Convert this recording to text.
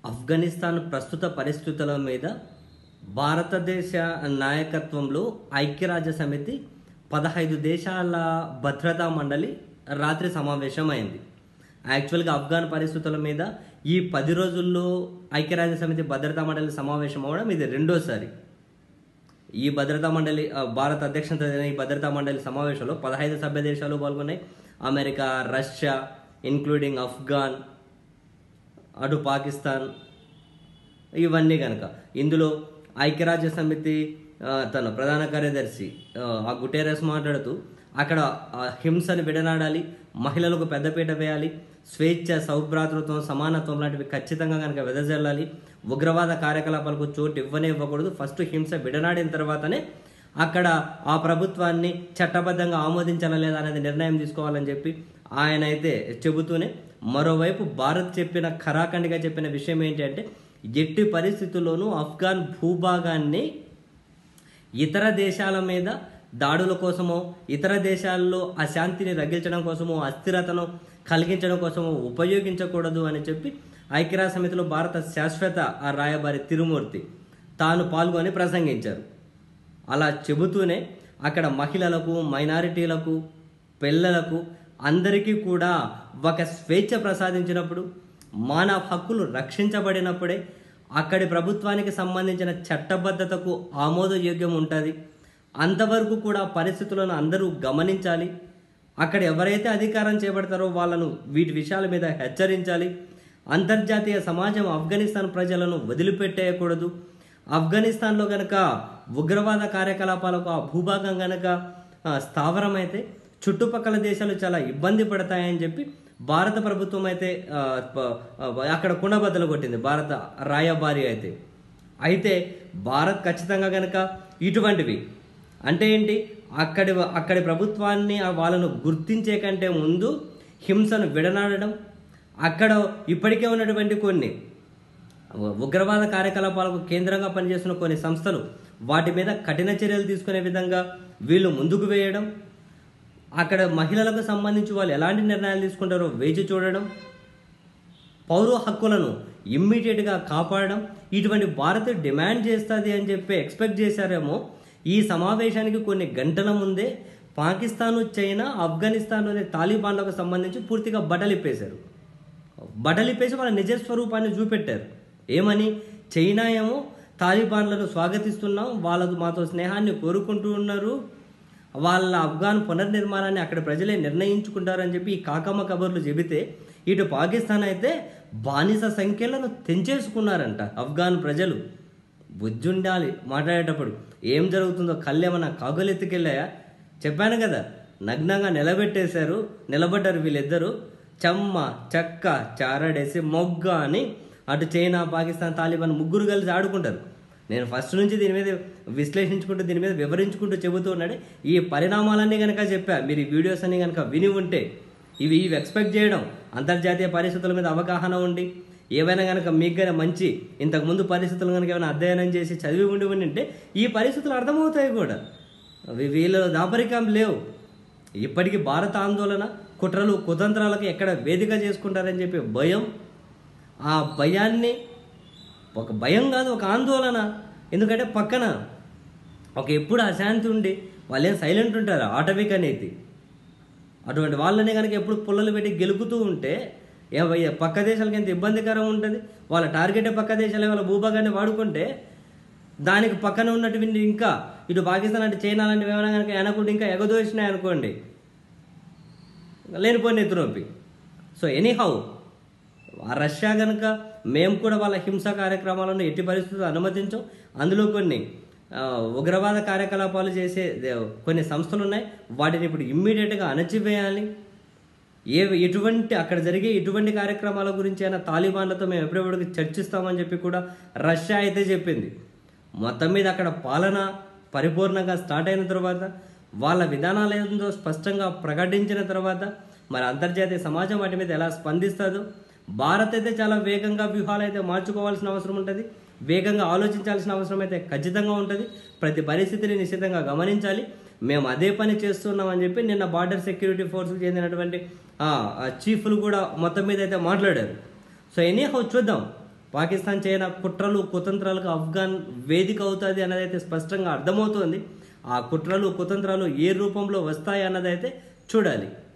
ఆఫ్ఘనిస్తాన్ ప్రస్తుత పరిస్థితుల మీద భారతదేశ నాయకత్వంలో ఐక్యరాజ్య సమితి 15 దేశాల భద్రతా మండలి రాత్రి సమావేశమైంది. యాక్చువల్గా ఆఫ్ఘన్ పరిస్థితుల మీద ఈ 10 రోజుల్లో ఐక్యరాజ్య సమితి భద్రతా మండలి సమావేశం అవడం ఇది రెండోసారి. ఈ భద్రతా మండలి భారత అధ్యక్షత ఈ భద్రతా మండలి సమావేశంలో 15 సభ్య దేశాలు పాల్గొన్నాయి. అమెరికా, రష్యా, ఇంక్లూడింగ్ ఆఫ్ఘన్, అటు పాకిస్తాన్, ఇవన్నీ కనుక ఇందులో ఐక్యరాజ్య సమితి తన ప్రధాన కార్యదర్శి ఆ గుటెరస్ మాట్లాడుతూ అక్కడ హింసను విడనాడాలి, మహిళలకు పెద్దపీట వేయాలి, స్వేచ్ఛ, సౌభ్రాతృత్వం, సమానత్వం లాంటివి ఖచ్చితంగా కనుక వెదజల్లాలి, ఉగ్రవాద కార్యకలాపాలకు చోటు ఇవ్వకూడదు, ఫస్ట్ హింస విడనాడిన తర్వాతనే అక్కడ ఆ ప్రభుత్వాన్ని చట్టబద్ధంగా ఆమోదించాలా లేదా అనేది నిర్ణయం తీసుకోవాలని చెప్పి ఆయన అయితే చెబుతూనే, మరోవైపు భారత్ చెప్పిన ఖరాఖండిగా చెప్పిన విషయం ఏంటి అంటే, ఎట్టి పరిస్థితుల్లోనూ ఆఫ్ఘన్ భూభాగాన్ని ఇతర దేశాల మీద దాడుల కోసమో, ఇతర దేశాల్లో అశాంతిని రగిల్చడం కోసమో, అస్థిరతను కలిగించడం కోసమో ఉపయోగించకూడదు అని చెప్పి ఐక్యరాజ్య సమితిలో భారత శాశ్వత రాయబారి తిరుమూర్తి తాను పాల్గొని ప్రసంగించారు. అలా చెబుతూనే అక్కడ మహిళలకు, మైనారిటీలకు, పిల్లలకు అందరికీ కూడా ఒక స్వేచ్ఛ ప్రసాదించినప్పుడు, మానవ హక్కులు రక్షించబడినప్పుడే అక్కడి ప్రభుత్వానికి సంబంధించిన చట్టబద్ధతకు ఆమోదయోగ్యం ఉంటుంది. అంతవరకు కూడా పరిస్థితులను అందరూ గమనించాలి. అక్కడ ఎవరైతే అధికారం చేపడతారో వాళ్ళను వీటి విషయాల మీద హెచ్చరించాలి. అంతర్జాతీయ సమాజం ఆఫ్ఘనిస్తాన్ ప్రజలను వదిలిపెట్టేయకూడదు. ఆఫ్ఘనిస్తాన్లో కనుక ఉగ్రవాద కార్యకలాపాలకు ఆ భూభాగం కనుక స్థావరమైతే చుట్టుపక్కల దేశాలు చాలా ఇబ్బంది పడతాయని చెప్పి భారత ప్రభుత్వం అయితే అక్కడ కుండబద్దలు కొట్టింది, భారత రాయబారి అయితే భారత్ ఖచ్చితంగా కనుక ఇటువంటివి అంటే ఏంటి, అక్కడి ప్రభుత్వాన్ని వాళ్ళను గుర్తించే కంటే ముందు హింసను విడనాడడం, అక్కడ ఇప్పటికే ఉన్నటువంటి కొన్ని ఉగ్రవాద కార్యకలాపాలకు కేంద్రంగా పనిచేస్తున్న కొన్ని సంస్థలు వాటి మీద కఠిన చర్యలు తీసుకునే విధంగా వీళ్ళు ముందుకు వేయడం, అక్కడ మహిళలకు సంబంధించి వాళ్ళు ఎలాంటి నిర్ణయాలు తీసుకుంటారో వేచి చూడడం, పౌర హక్కులను ఇమ్మీడియట్గా కాపాడడం, ఇటువంటి భారత్ డిమాండ్ చేస్తుంది అని చెప్పి ఎక్స్పెక్ట్ చేశారేమో. ఈ సమావేశానికి కొన్ని గంటల ముందే పాకిస్తాను, చైనా, ఆఫ్ఘనిస్తాన్లోని తాలిబాన్లకు సంబంధించి పూర్తిగా బట్టలిప్పేశారు. బట్టలిప్పేసి వాళ్ళ నిజ స్వరూపాన్ని చూపెట్టారు. ఏమని, చైనా ఏమో తాలిబాన్లను స్వాగతిస్తున్నాం, వాళ్ళకు మాతో స్నేహాన్ని కోరుకుంటూ ఉన్నారు, వాళ్ళ ఆఫ్ఘన్ పునర్నిర్మాణాన్ని అక్కడ ప్రజలే నిర్ణయించుకుంటారని చెప్పి ఈ కాకమ్మ కబుర్లు చెబితే, ఇటు పాకిస్తాన్ అయితే బానిస సంఖ్యలను తెంచేసుకున్నారంట ఆఫ్ఘన్ ప్రజలు. బుజ్జుండాలి మాట్లాడేటప్పుడు. ఏం జరుగుతుందో కళ్ళేమన్నా కాగులెత్తుకెళ్ళాయా? చెప్పాను కదా, నగ్నంగా నిలబడ్డారు వీళ్ళిద్దరూ. చెమ్మ చెక్క చారడేసి మొగ్గ అని అటు చైనా, పాకిస్తాన్, తాలిబాన్ ముగ్గురు కలిసి ఆడుకుంటారు. నేను ఫస్ట్ నుంచి దీని మీద విశ్లేషించుకుంటూ, దీని మీద వివరించుకుంటూ చెబుతూ ఉన్నాడు. ఈ పరిణామాలన్నీ కనుక చెప్పా, మీరు ఈ వీడియోస్ అన్ని కనుక విని ఉంటే, ఇవి ఎక్స్పెక్ట్ చేయడం, అంతర్జాతీయ పరిస్థితుల మీద అవగాహన ఉండి, ఏవైనా కనుక మీకు కనుక మంచి ఇంతకుముందు పరిస్థితులు కనుక ఏమైనా అధ్యయనం చేసి చదివి ఉంటే ఈ పరిస్థితులు అర్థమవుతాయి కూడా. వీళ్ళ దాపరికం లేవు. ఇప్పటికీ భారత ఆందోళన, కుట్రలు, కుతంత్రాలకు ఎక్కడ వేదిక చేసుకుంటారని చెప్పి భయం, ఆ భయాన్ని ఒక భయం కాదు, ఒక ఆందోళన. ఎందుకంటే పక్కన ఎప్పుడు అశాంతి ఉండి వాళ్ళేం సైలెంట్ ఉంటారు, ఆటవిక నీతి. అటువంటి వాళ్ళని కనుక ఎప్పుడు పుల్లలు పెట్టి గెలుపుతూ ఉంటే పక్క దేశాలకి ఎంత ఇబ్బందికరం ఉంటుంది. వాళ్ళ టార్గెటే పక్క దేశాలే వాళ్ళ భూభాగాన్ని వాడుకుంటే, దానికి పక్కన ఉన్నటువంటి ఇంకా ఇటు పాకిస్తాన్ అంటే చైనా లాంటివి ఏమైనా కనుక వెనకుండా ఇంకా ఎగదోసినాయి అనుకోండి, లేనిపోయిన ఎత్తునొప్పి. సో ఎనీహౌ, రష్యా కనుక మేము కూడా వాళ్ళ హింసా కార్యక్రమాలను ఎట్టి పరిస్థితుల్లో అనుమతించాం. అందులో కొన్ని ఉగ్రవాద కార్యకలాపాలు చేసే కొన్ని సంస్థలు ఉన్నాయి, వాటిని ఇప్పుడు ఇమ్మీడియట్గా అణచివేయాలి. అక్కడ జరిగే ఎటువంటి కార్యక్రమాల గురించి అయినా తాలిబాన్లతో మేము ఎప్పుడెప్పటికి చర్చిస్తామని చెప్పి కూడా రష్యా అయితే చెప్పింది. మొత్తం మీద అక్కడ పాలన పరిపూర్ణంగా స్టార్ట్ అయిన తర్వాత, వాళ్ళ విధానాలు ఏందో స్పష్టంగా ప్రకటించిన తర్వాత, మరి అంతర్జాతీయ సమాజం వాటి మీద ఎలా స్పందిస్తుందో. భారత్ అయితే చాలా వేగంగా వ్యూహాలు అయితే మార్చుకోవాల్సిన అవసరం ఉంటుంది, వేగంగా ఆలోచించాల్సిన అవసరం అయితే ఖచ్చితంగా ఉంటుంది. ప్రతి పరిస్థితిని నిశ్చితంగా గమనించాలి. మేము అదే పని చేస్తున్నామని చెప్పి నిన్న బార్డర్ సెక్యూరిటీ ఫోర్స్కి చెందినటువంటి చీఫ్లు కూడా మొత్తం మీద అయితే మాట్లాడారు. సో ఎనీహౌ చూద్దాం పాకిస్తాన్ చైనా కుట్రలు కుతంత్రాలకు ఆఫ్ఘన్ వేదిక అవుతుంది అన్నదైతే స్పష్టంగా అర్థమవుతోంది. ఆ కుట్రలు కుతంత్రాలు ఏ రూపంలో వస్తాయి అన్నదైతే చూడాలి.